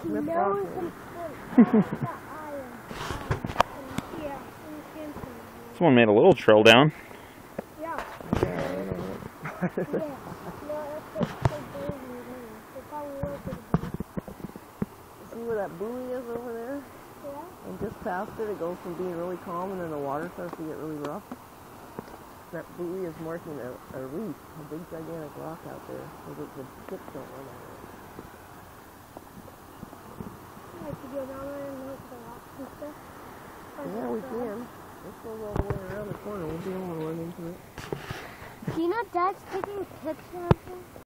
Smith No, Rock. Someone made a little trail down. Yeah. Yeah, I don't know. Yeah. No, that's so big. They probably will put a big. See where that buoy is over there? Yeah. And just past it goes from being really calm and then the water starts to get really rough. That buoy is marking a reef, a big gigantic rock out there, so that the ships don't run on it. I like to go down there and look at the rocks and stuff. Yeah, we can. Let's go all the way around the corner. We'll be able to run into it. Do you know Dad's taking pictures of them?